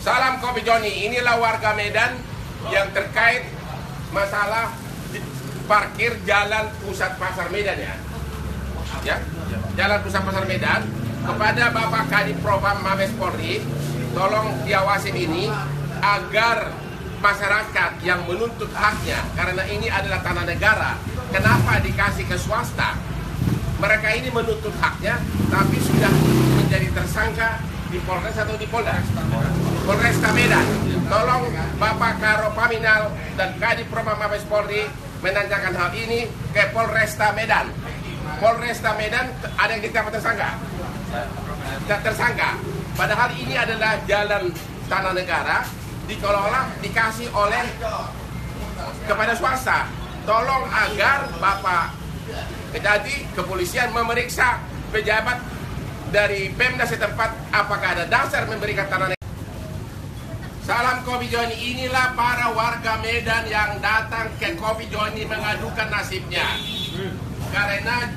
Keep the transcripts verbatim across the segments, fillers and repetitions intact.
Salam Kopi Joni, inilah warga Medan yang terkait masalah parkir jalan pusat pasar Medan ya. Ya, jalan pusat pasar Medan. Kepada Bapak Kadif Propam Mabes Polri, tolong diawasin ini agar masyarakat yang menuntut haknya, karena ini adalah tanah negara. Kenapa dikasih ke swasta? Mereka ini menuntut haknya, tapi sudah menjadi tersangka di Polres atau di Polda? Polresta Medan. Tolong Bapak Karopaminal dan Kadif Propam Mabes Polri menanyakan hal ini ke Polresta Medan. Polresta Medan ada yang ditangkap tersangka? Tidak tersangka. Padahal ini adalah jalan tanah negara, dikelola, dikasih oleh kepada swasta. Tolong agar Bapak jadi kepolisian memeriksa pejabat dari Pemda setempat apakah ada dasar memberikan tanah negara. Salam Kopi Joni, inilah para warga Medan yang datang ke Kopi Joni mengadukan nasibnya. Karena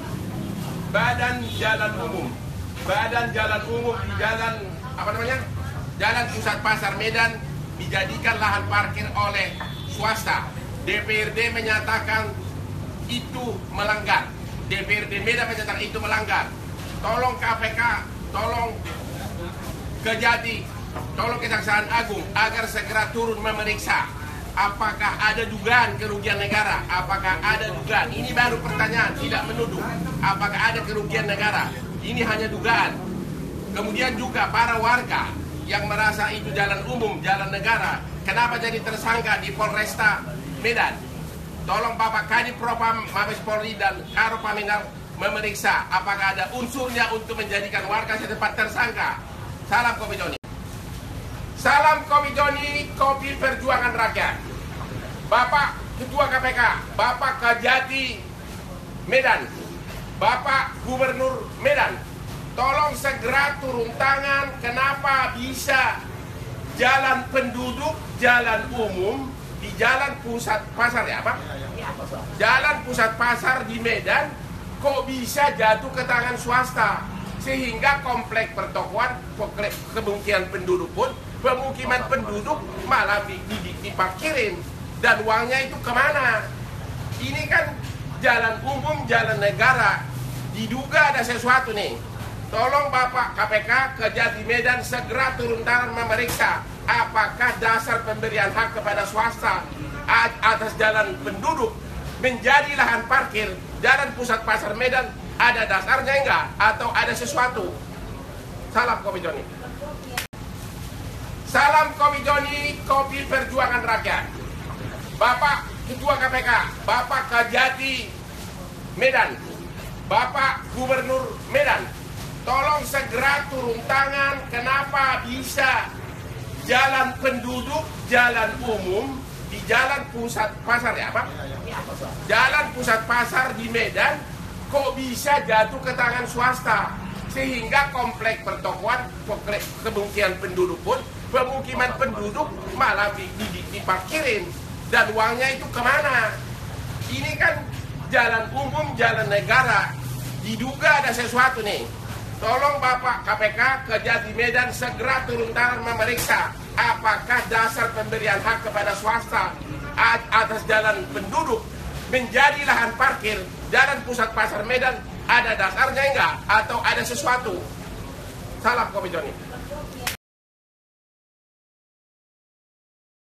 badan jalan umum, badan jalan umum di jalan apa namanya? Jalan pusat pasar Medan dijadikan lahan parkir oleh swasta. D P R D menyatakan itu melanggar. D P R D Medan menyatakan itu melanggar. Tolong K P K, tolong Kejati, tolong Kejaksaan Agung agar segera turun memeriksa apakah ada dugaan kerugian negara, apakah ada dugaan. Ini baru pertanyaan, tidak menuduh. Apakah ada kerugian negara? Ini hanya dugaan. Kemudian juga para warga yang merasa itu jalan umum, jalan negara, kenapa jadi tersangka di Polresta Medan? Tolong Bapak Kadif Propam Mabes Polri dan Karopaminal memeriksa apakah ada unsurnya untuk menjadikan warga setempat tersangka. Salam Kopi Joni. Salam Kopi Joni, kopi perjuangan rakyat. Bapak Ketua K P K, Bapak Kejati Medan, Bapak Gubernur Medan, tolong segera turun tangan. Kenapa bisa jalan penduduk, jalan umum di jalan pusat pasar ya Pak? Jalan pusat pasar di Medan kok bisa jatuh ke tangan swasta, sehingga komplek pertokoan, komplek pemukiman penduduk pun, pemukiman penduduk malah diparkirin, dan uangnya itu kemana? Ini kan jalan umum, jalan negara, diduga ada sesuatu nih. Tolong Bapak K P K Kejati Medan segera turun tangan memeriksa apakah dasar pemberian hak kepada swasta atas jalan penduduk menjadi lahan parkir jalan pusat pasar Medan ada dasarnya enggak atau ada sesuatu. Salam Kopi Joni. Salam Kopi Joni, kopi perjuangan rakyat. Bapak Ketua K P K, Bapak Kejati Medan, Bapak Gubernur Medan, tolong segera turun tangan. Kenapa bisa jalan penduduk, jalan umum di jalan pusat pasar ya Pak? Jalan pusat pasar di Medan kok bisa jatuh ke tangan swasta, sehingga komplek pertokoan, komplek pemukiman penduduk pun, pemukiman penduduk malah diparkirin, dan uangnya itu kemana? Ini kan jalan umum, jalan negara, diduga ada sesuatu nih. Tolong Bapak K P K Kejati Medan segera turun tangan memeriksa apakah dasar pemberian hak kepada swasta atas jalan penduduk menjadi lahan parkir jalan pusat pasar Medan ada dasarnya enggak atau ada sesuatu. Salam Kopi Joni.